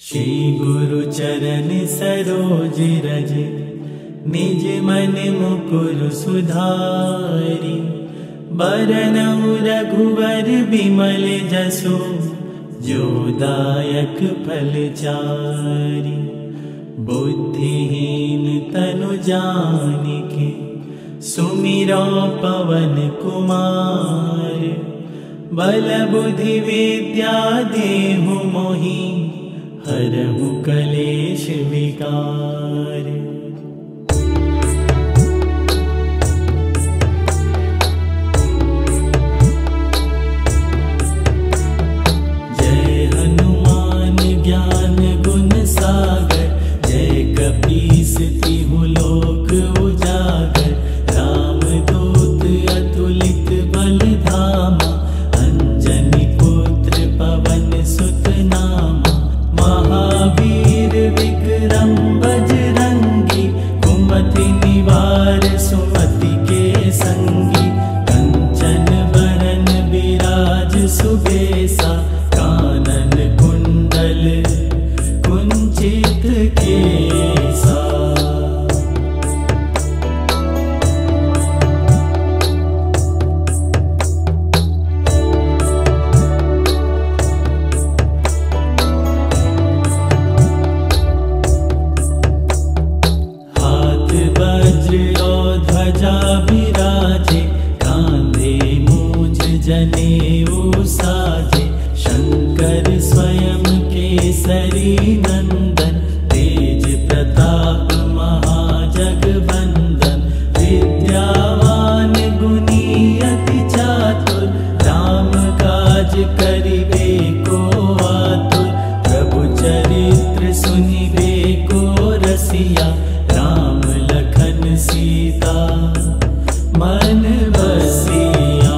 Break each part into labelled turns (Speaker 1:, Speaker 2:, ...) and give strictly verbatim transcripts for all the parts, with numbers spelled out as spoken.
Speaker 1: श्री गुरु चरण सरोज रज, निज मन मुकुर सुधारी। बरनउँ रघुवर बिमल जसु, जो दायक फल चारि। बुद्धिहीन तनु जानिके, सुमिरो पवन कुमार। बल बुद्धि विद्या देहु मोहि, हरहु कलेश विकार। जय हनुमान ज्ञान गुण सागर, जय कपीस तिहु लोक उजागर। रामदूत अतुलित बल धामा, अंजनी पुत्र पवन सुत नामा। महावीर विक्रम बजरंगी, कुमति निवार सुमति के संगी। कंचन बरन बिराज सुबेसा, कानन कुंडल कुंचित केसा। विराजे, कांधे मूंज जनेऊ साजे। शंकर स्वयं केसरी नंदन, तेज प्रताप महाजगवंदन। विद्यावान गुणी अति चातुर, राम काज करिबे को आतुर। प्रभु चरित्र सुनिबे को रसिया, राम लखन सीता मन बसिया।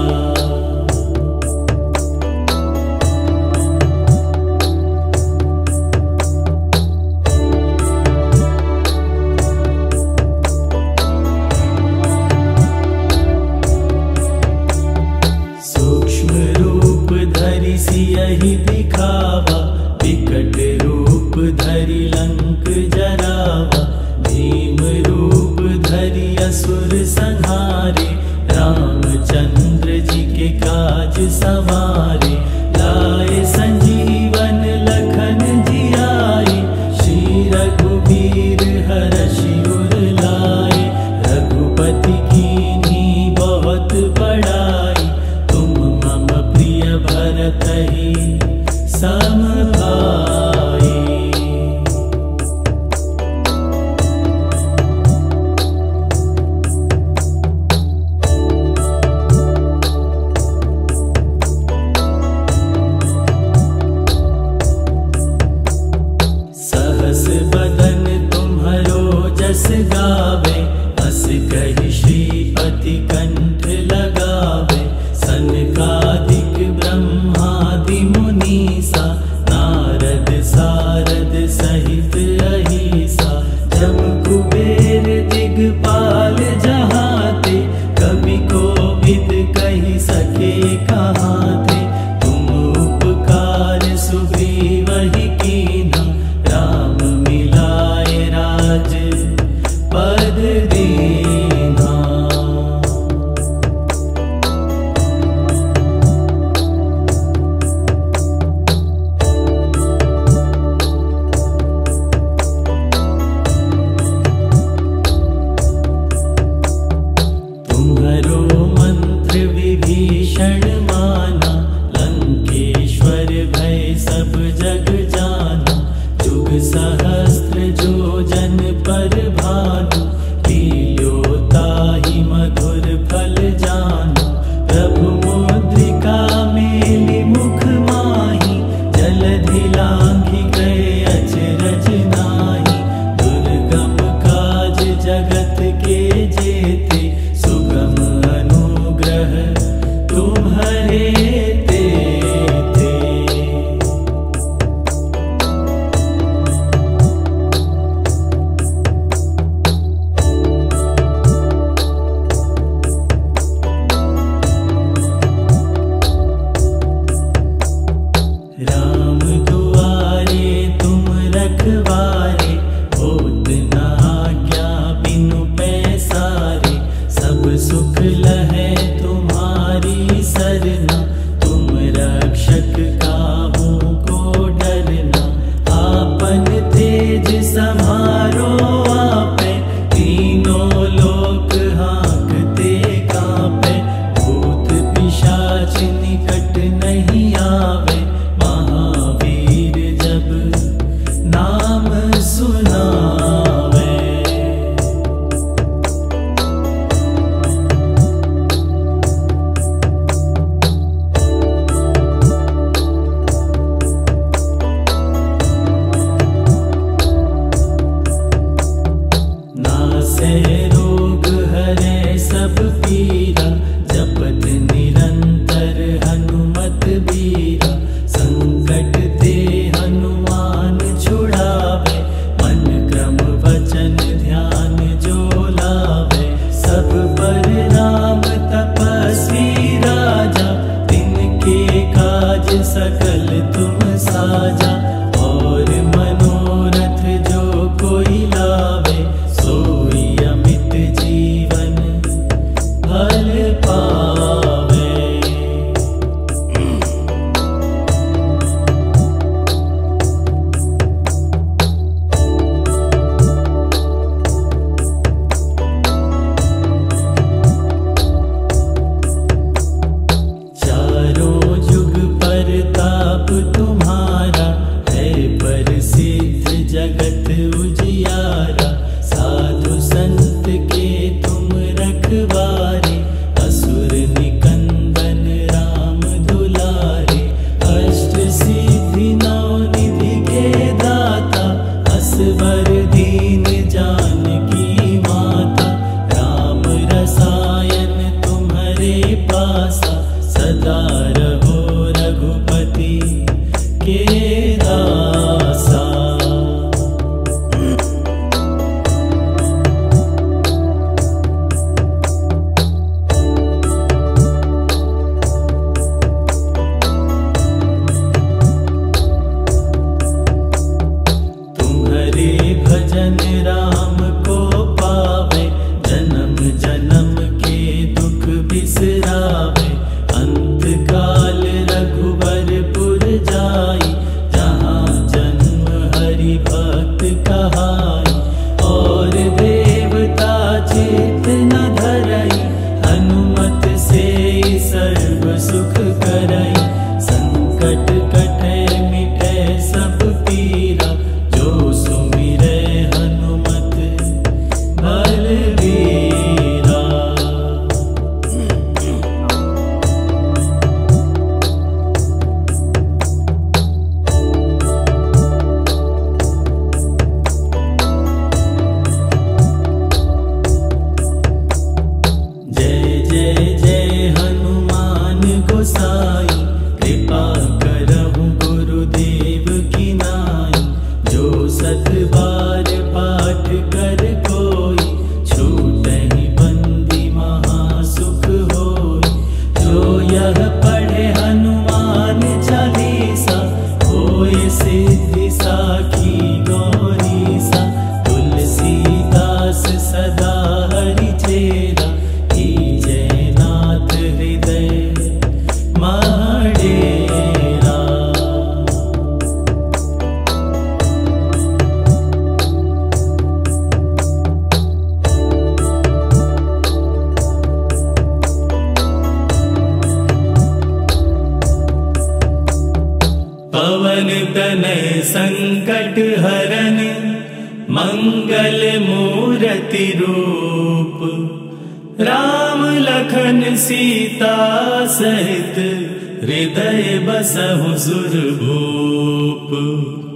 Speaker 1: सूक्ष्म रूप धरि सियहि दिखावा, विकट रूप धरि लंक जरावा। भीम रूप धरि असुर संहारे, रामचंद्र जी के काज सवारे। लाए संजीवन लखन जियाए, श्री रघुवीर हरषि उर लाए। रघुपति कीन्ही बहुत बड़ाई, तुम मम प्रिय भरतहि सम भाई। बदन तुम्हरो जस गावे, अस कहि श्रीपति कंठ लगावे। सनकादिक ब्रह्मादि मुनीसा, नारद सारद सहित अहिसा। जम कुबेर दिगपाल जहाते, कवि कोविद कहि सके कहाते। तुम उपकार सुग्रीवहि कीन्हा, राम मिलाए राज पद दीन्हा। तुम्हरो मंत्र विभीषण माना, लंकेश्वर भय सब जग जाना। जुग सहस्त्र जो जन पर भानु, लील्यो ताहि मधुर फल जानु। प्रभु मुद्रिका मेलि मुख माहि, जलधि लांघि गए अचरज नाहि। दुर्गम काज जगत के जेते, सुगम अनुग्रह तुम्हरे तेते। साखी गौरी सा, तुलसीदास सदा हरि चेरा, कीजय नाथ हृदय महडेरा। पवन तनय संकट हरन, मंगल मूरति रूप, राम लखन सीता सहित, हृदय बसहु सुरभूप।